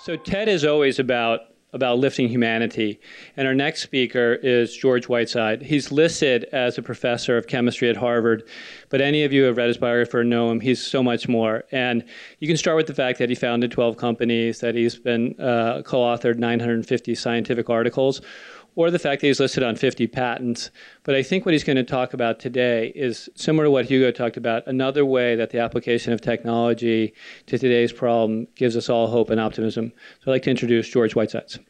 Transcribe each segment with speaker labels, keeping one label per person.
Speaker 1: So TED is always about lifting humanity. And our next speaker is George Whiteside. He's listed as a professor of chemistry at Harvard, but any of you who have read his biography or know him, he's so much more. And you can start with the fact that he founded 12 companies, that he's been co-authored 950 scientific articles, or the fact that he's listed on 50 patents. But I think what he's going to talk about today is similar to what Hugo talked about, another way that the application of technology to today's problem gives us all hope and optimism. So I'd like to introduce George Whitesides.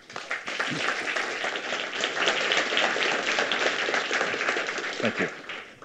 Speaker 2: Thank you.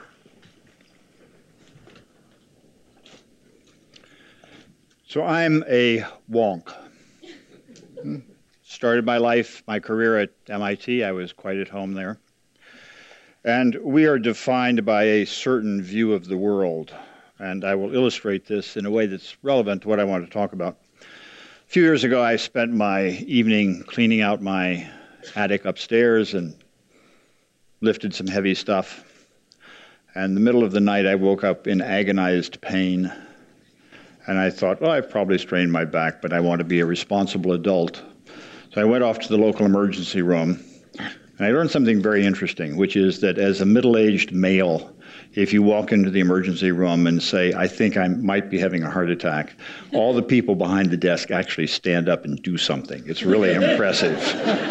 Speaker 2: So I'm a wonk. Started my life, my career at MIT. I was quite at home there. And we are defined by a certain view of the world. And I will illustrate this in a way that's relevant to what I want to talk about. A few years ago, I spent my evening cleaning out my attic upstairs and lifted some heavy stuff. And in the middle of the night, I woke up in agonized pain. And I thought, well, I've probably strained my back, but I want to be a responsible adult. So I went off to the local emergency room, and I learned something very interesting, which is that as a middle-aged male, if you walk into the emergency room and say, I think I might be having a heart attack, all the people behind the desk actually stand up and do something. It's really impressive.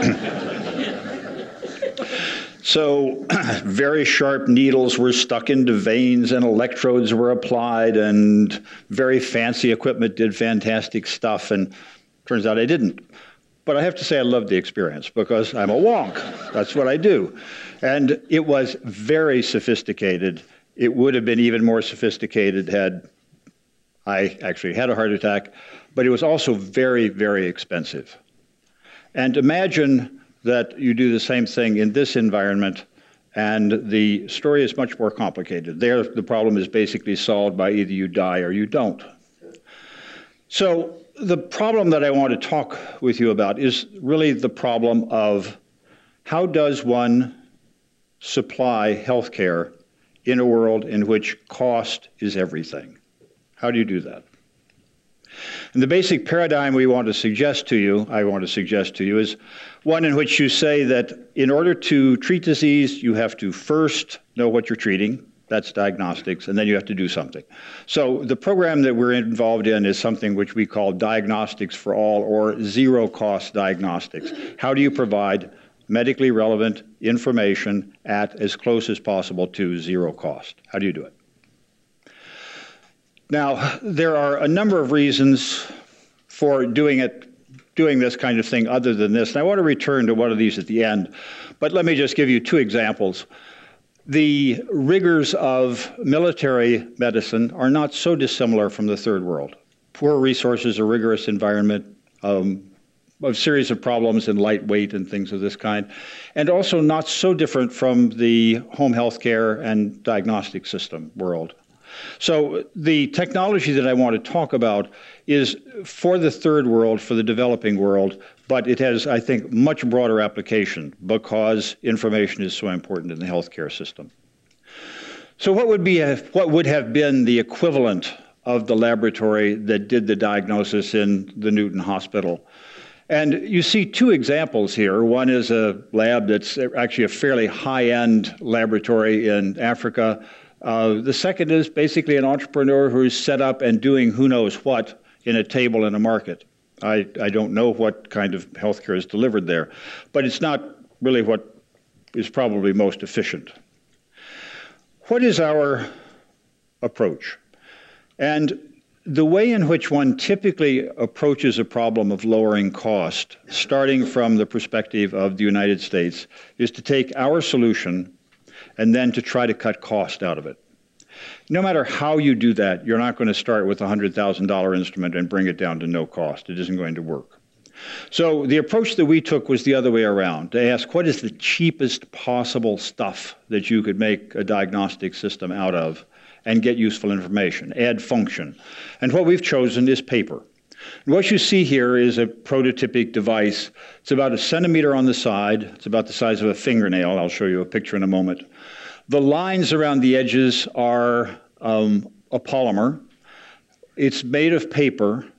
Speaker 2: So very sharp needles were stuck into veins and electrodes were applied and very fancy equipment did fantastic stuff, and turns out I didn't. But I have to say I loved the experience because I'm a wonk. That's what I do. And it was very sophisticated. It would have been even more sophisticated had I actually had a heart attack, but it was also very, very expensive. And imagine that you do the same thing in this environment, and the story is much more complicated. There, the problem is basically solved by either you die or you don't. So the problem that I want to talk with you about is really the problem of how does one supply healthcare in a world in which cost is everything? How do you do that? And the basic paradigm I want to suggest to you is one in which you say that in order to treat disease, you have to first know what you're treating. That's diagnostics, and then you have to do something. So the program that we're involved in is something which we call diagnostics for all, or zero-cost diagnostics. How do you provide medically relevant information at as close as possible to zero cost? How do you do it? Now, there are a number of reasons for doing this kind of thing other than this, and I want to return to one of these at the end, but let me just give you two examples. The rigors of military medicine are not so dissimilar from the third world. Poor resources, a rigorous environment, a series of problems in lightweight and things of this kind, and also not so different from the home health care and diagnostic system world. So the technology that I want to talk about is for the third world, for the developing world, but it has, I think, much broader application because information is so important in the healthcare system. So what would have been the equivalent of the laboratory that did the diagnosis in the Newton Hospital? And you see two examples here. One is a lab that's actually a fairly high-end laboratory in Africa. The second is basically an entrepreneur who's set up and doing who knows what in a table in a market. I don't know what kind of healthcare is delivered there, but it's not really what is probably most efficient. What is our approach? And the way in which one typically approaches a problem of lowering cost, starting from the perspective of the United States, is to take our solution and then to try to cut cost out of it. No matter how you do that, you're not going to start with a $100,000 instrument and bring it down to no cost. It isn't going to work. So the approach that we took was the other way around, to ask what is the cheapest possible stuff that you could make a diagnostic system out of and get useful information, add function. And what we've chosen is paper. And what you see here is a prototypic device. It's about 1 centimeter on the side. It's about the size of a fingernail. I'll show you a picture in a moment. The lines around the edges are a polymer. It's made of paper,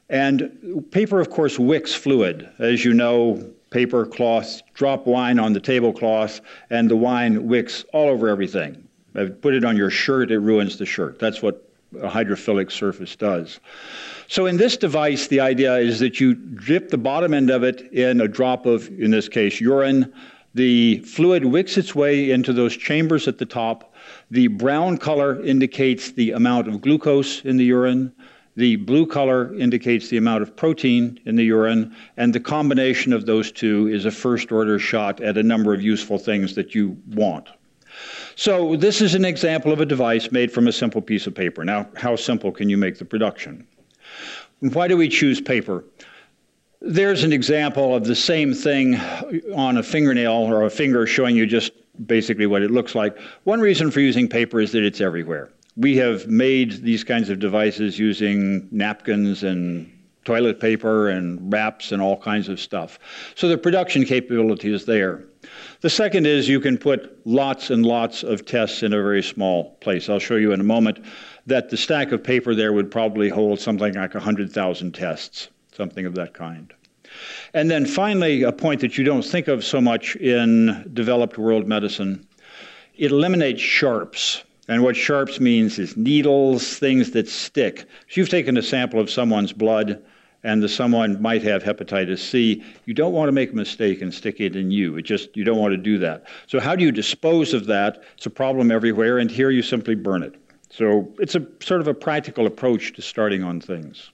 Speaker 2: And paper, of course, wicks fluid. As you know, paper cloths drop wine on the tablecloth, and the wine wicks all over everything. Put it on your shirt, it ruins the shirt. That's what a hydrophilic surface does. So in this device, the idea is that you dip the bottom end of it in a drop of, in this case, urine. The fluid wicks its way into those chambers at the top. The brown color indicates the amount of glucose in the urine. The blue color indicates the amount of protein in the urine, and the combination of those two is a first-order shot at a number of useful things that you want. So this is an example of a device made from a simple piece of paper. Now, how simple can you make the production? Why do we choose paper? There's an example of the same thing on a fingernail or a finger showing you just basically what it looks like. One reason for using paper is that it's everywhere. We have made these kinds of devices using napkins and toilet paper and wraps and all kinds of stuff. So the production capability is there. The second is you can put lots and lots of tests in a very small place. I'll show you in a moment that the stack of paper there would probably hold something like 100,000 tests, something of that kind. And then finally, a point that you don't think of so much in developed world medicine, it eliminates sharps. And what sharps means is needles, things that stick. If you've taken a sample of someone's blood and someone might have hepatitis C, you don't want to make a mistake and stick it in you. You don't want to do that. So how do you dispose of that? It's a problem everywhere, and here you simply burn it. So it's a sort of a practical approach to starting on things.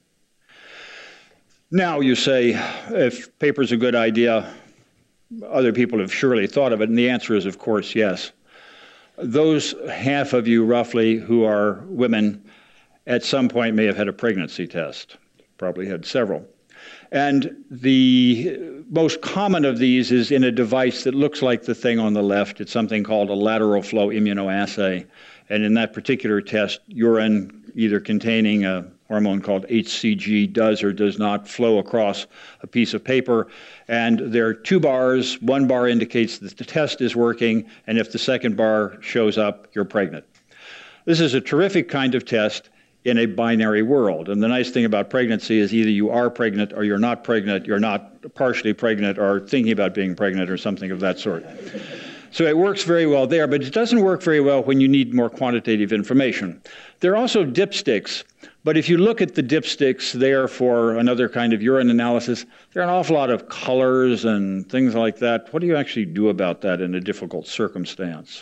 Speaker 2: Now you say, if paper's a good idea, other people have surely thought of it, and the answer is, of course, yes. Those half of you, roughly, who are women, at some point may have had a pregnancy test, probably had several. And the most common of these is in a device that looks like the thing on the left. It's something called a lateral flow immunoassay. And in that particular test, urine, either containing a hormone called HCG, does or does not flow across a piece of paper. And there are two bars. One bar indicates that the test is working, and if the second bar shows up, you're pregnant. This is a terrific kind of test in a binary world. And the nice thing about pregnancy is either you are pregnant or you're not partially pregnant or thinking about being pregnant or something of that sort. So it works very well there, but it doesn't work very well when you need more quantitative information. There are also dipsticks, but if you look at the dipsticks there for another kind of urine analysis, there are an awful lot of colors and things like that. What do you actually do about that in a difficult circumstance?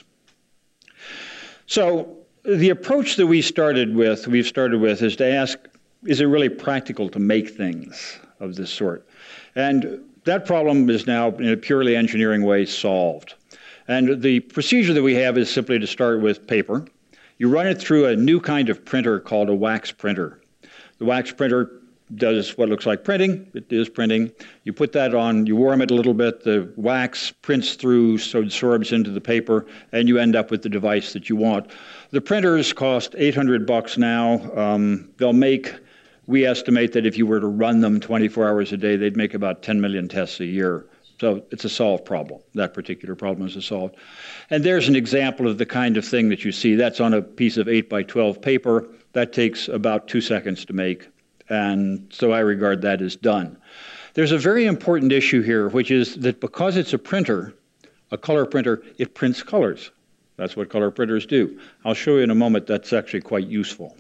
Speaker 2: So the approach that we've started with is to ask, is it really practical to make things of this sort? And that problem is now, in a purely engineering way, solved. And the procedure that we have is simply to start with paper. You run it through a new kind of printer called a wax printer. The wax printer does what looks like printing. It is printing. You put that on, you warm it a little bit, the wax prints through, so it absorbs into the paper, and you end up with the device that you want. The printers cost $800 now. They'll make, we estimate that if you were to run them 24 hours a day, they'd make about 10 million tests a year. So it's a solved problem. That particular problem is solved. And there's an example of the kind of thing that you see. That's on a piece of 8 by 12 paper. That takes about 2 seconds to make. And so I regard that as done. There's a very important issue here, which is that because it's a printer, a color printer, it prints colors. That's what color printers do. I'll show you in a moment that's actually quite useful.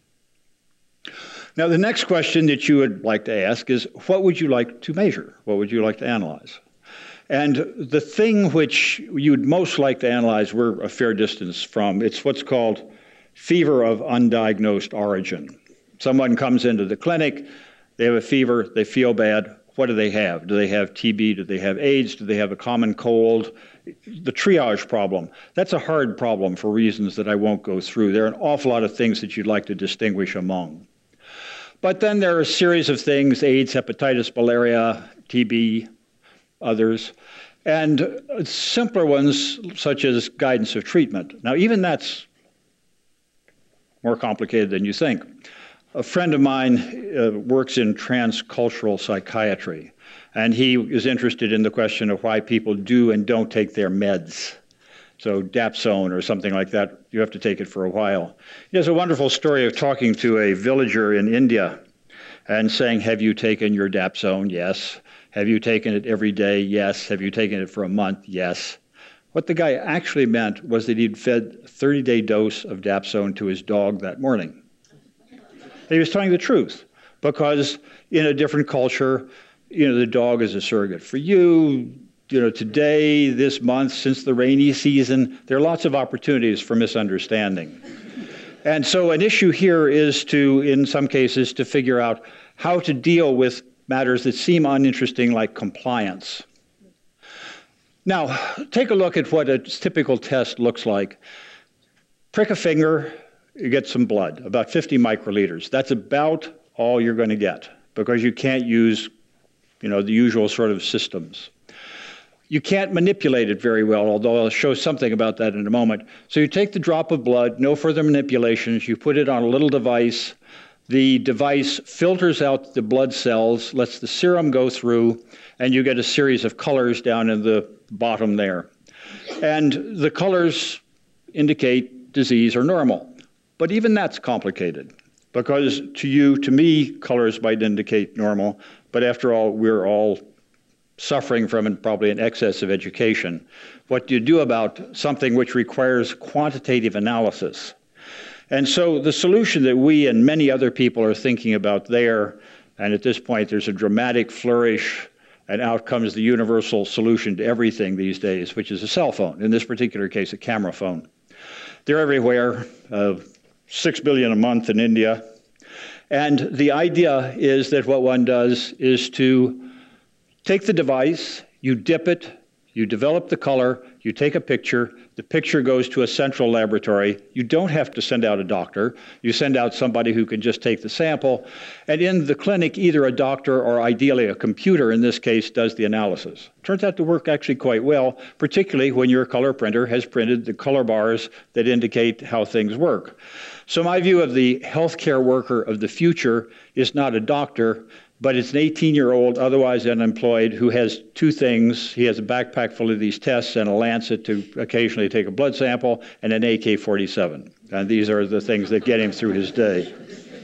Speaker 2: Now, the next question that you would like to ask is, what would you like to measure? What would you like to analyze? And the thing which you'd most like to analyze, we're a fair distance from, it's what's called fever of undiagnosed origin. Someone comes into the clinic, they have a fever, they feel bad. What do they have? Do they have TB? Do they have AIDS? Do they have a common cold? The triage problem. That's a hard problem for reasons that I won't go through. There are an awful lot of things that you'd like to distinguish among. But then there are a series of things, AIDS, hepatitis, malaria, TB, others, and simpler ones such as guidance of treatment. Now, even that's more complicated than you think. A friend of mine works in transcultural psychiatry, and he is interested in the question of why people do and don't take their meds. So Dapsone or something like that, you have to take it for a while. He has a wonderful story of talking to a villager in India, and saying, have you taken your dapsone? Yes. Have you taken it every day? Yes. Have you taken it for a month? Yes. What the guy actually meant was that he'd fed a 30-day dose of dapsone to his dog that morning. He was telling the truth, because in a different culture, the dog is a surrogate for you. Today, this month, since the rainy season, there are lots of opportunities for misunderstanding. And so an issue here is in some cases, to figure out how to deal with matters that seem uninteresting, like compliance. Now, take a look at what a typical test looks like. Prick a finger, you get some blood, about 50 microliters. That's about all you're going to get, because you can't use, the usual sort of systems. You can't manipulate it very well, although I'll show something about that in a moment. So you take the drop of blood, no further manipulations, you put it on a little device. The device filters out the blood cells, lets the serum go through, and you get a series of colors down in the bottom there. And the colors indicate disease or normal. But even that's complicated, because to me, colors might indicate normal, but after all, we're all suffering from probably an excess of education. What do you do about something which requires quantitative analysis? And so the solution that we and many other people are thinking about there, and at this point there's a dramatic flourish, and out comes the universal solution to everything these days, which is a cell phone, in this particular case a camera phone. They're everywhere, 6 billion a month in India. And the idea is that what one does is to take the device, you dip it, you develop the color, you take a picture, the picture goes to a central laboratory. You don't have to send out a doctor. You send out somebody who can just take the sample. And in the clinic, either a doctor or ideally a computer, in this case, does the analysis. Turns out to work actually quite well, particularly when your color printer has printed the color bars that indicate how things work. So my view of the healthcare worker of the future is not a doctor, but it's an 18-year-old, otherwise unemployed, who has two things. He has a backpack full of these tests and a lancet to occasionally take a blood sample and an AK-47. And these are the things that get him through his day.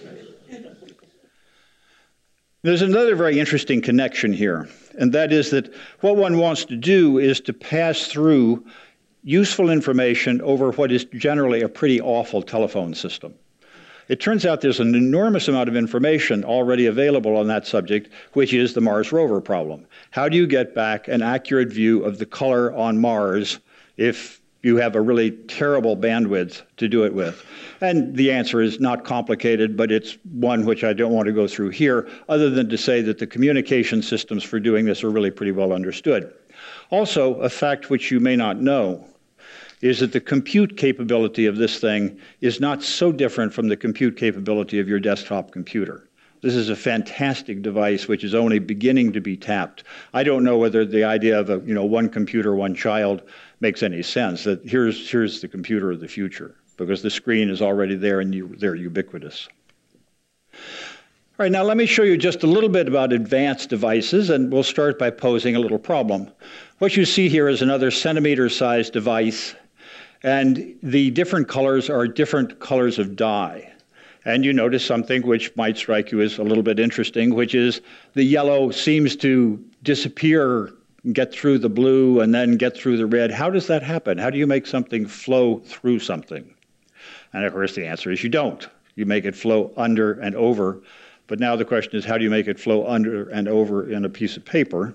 Speaker 2: There's another very interesting connection here, and that is that what one wants to do is to pass through useful information over what is generally a pretty awful telephone system. It turns out there's an enormous amount of information already available on that subject, which is the Mars rover problem. How do you get back an accurate view of the color on Mars if you have a really terrible bandwidth to do it with? And the answer is not complicated, but it's one which I don't want to go through here, other than to say that the communication systems for doing this are really pretty well understood. Also, a fact which you may not know is that the compute capability of this thing is not so different from the compute capability of your desktop computer. This is a fantastic device which is only beginning to be tapped. I don't know whether the idea of one computer, one child makes any sense, that here's the computer of the future, because the screen is already there and they're ubiquitous. All right, now let me show you just a little bit about advanced devices, and we'll start by posing a little problem. What you see here is another centimeter-sized device, and the different colors are different colors of dye. And you notice something which might strike you as a little bit interesting, which is the yellow seems to disappear, get through the blue, and then get through the red. How does that happen? How do you make something flow through something? And of course the answer is you don't. You make it flow under and over. But now the question is, how do you make it flow under and over in a piece of paper?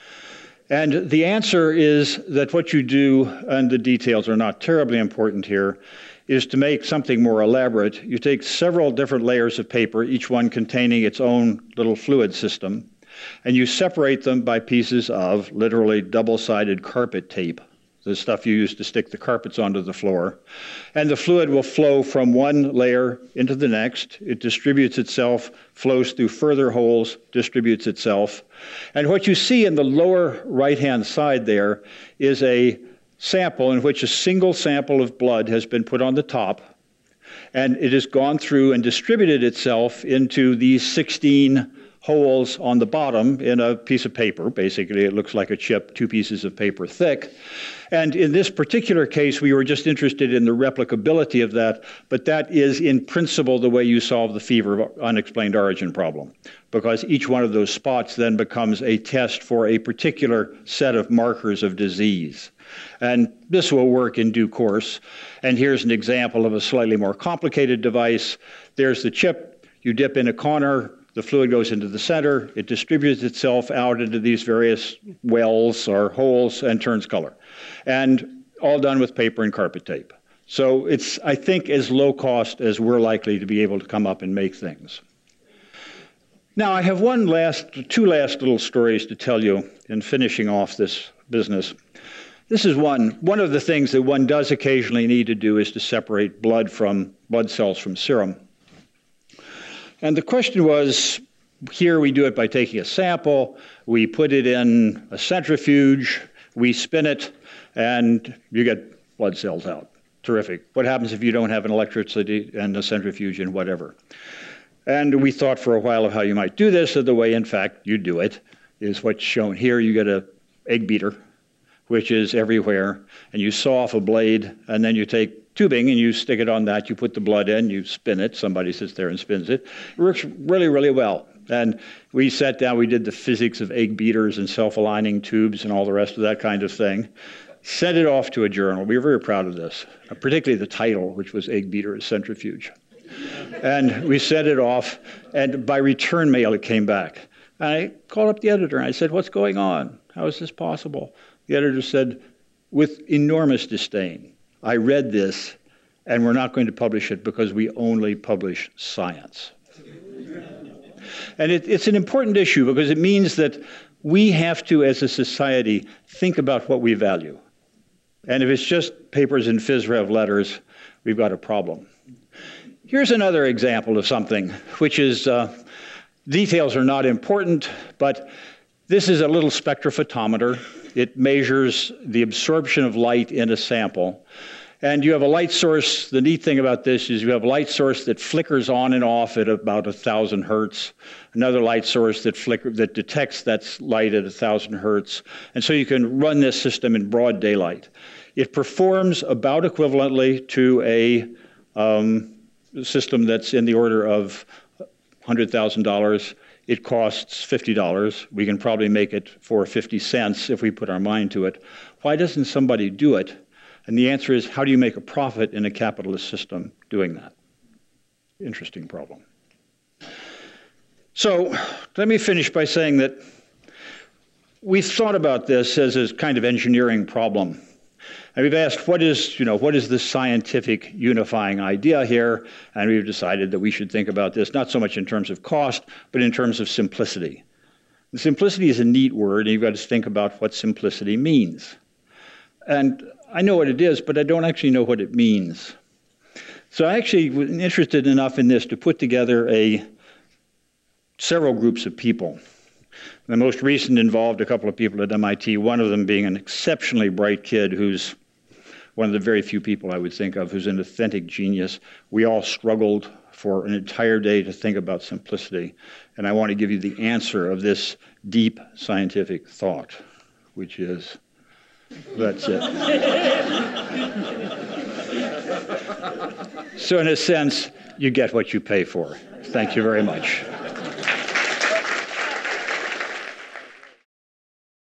Speaker 2: And the answer is that what you do, and the details are not terribly important here, is to make something more elaborate. You take several different layers of paper, each one containing its own little fluid system, and you separate them by pieces of literally double-sided carpet tape, the stuff you use to stick the carpets onto the floor. And the fluid will flow from one layer into the next. It distributes itself, flows through further holes, distributes itself. And what you see in the lower right-hand side there is a sample in which a single sample of blood has been put on the top, and it has gone through and distributed itself into these 16 holes on the bottom in a piece of paper. Basically, it looks like a chip, 2 pieces of paper thick. And in this particular case, we were just interested in the replicability of that, but that is in principle the way you solve the fever of unexplained origin problem, because each one of those spots then becomes a test for a particular set of markers of disease. And this will work in due course. And here's an example of a slightly more complicated device. There's the chip. You dip in a corner. The fluid goes into the center. It distributes itself out into these various wells or holes and turns color. And all done with paper and carpet tape. So it's, I think, as low cost as we're likely to be able to come up and make things. Now, I have two last little stories to tell you in finishing off this business. This is one of the things that one does occasionally need to do is to separate blood cells from serum. And the question was, here we do it by taking a sample, we put it in a centrifuge, we spin it, and you get blood cells out. Terrific. What happens if you don't have an electricity and a centrifuge and whatever? And we thought for a while of how you might do this, and the way, in fact, you do it is what's shown here. You get an egg beater, which is everywhere, and you saw off a blade, and then you take tubing and you stick it on that, you put the blood in, you spin it, somebody sits there and spins it. It works really, really well. And we sat down, we did the physics of egg beaters and self-aligning tubes and all the rest of that kind of thing. Sent it off to a journal. We were very proud of this, particularly the title, which was Egg Beater as Centrifuge. And we sent it off, and by return mail it came back. And I called up the editor and I said, "What's going on? How is this possible?" The editor said, with enormous disdain, "I read this, and we're not going to publish it because we only publish science." And it's an important issue because it means that we have to, as a society, think about what we value. And if it's just papers and phys rev letters, we've got a problem. Here's another example of something, which is, details are not important, but this is a little spectrophotometer. It measures the absorption of light in a sample. And you have a light source. The neat thing about this is you have a light source that flickers on and off at about 1,000 hertz, another light source that detects that light at 1,000 hertz. And so you can run this system in broad daylight. It performs about equivalently to a system that's in the order of $100,000. It costs $50. We can probably make it for 50 cents if we put our mind to it. Why doesn't somebody do it? And the answer is, how do you make a profit in a capitalist system doing that? Interesting problem. So let me finish by saying that we've thought about this as a kind of engineering problem. And we've asked, what is the scientific unifying idea here? And we've decided that we should think about this not so much in terms of cost, but in terms of simplicity. And simplicity is a neat word, and you've got to think about what simplicity means. And I know what it is, but I don't actually know what it means. So I actually was interested enough in this to put together several groups of people. The most recent involved a couple of people at MIT, one of them being an exceptionally bright kid who's one of the very few people I would think of who's an authentic genius. We all struggled for an entire day to think about simplicity, and I want to give you the answer of this deep scientific thought, which is, that's it. So in a sense, you get what you pay for. Thank you very much.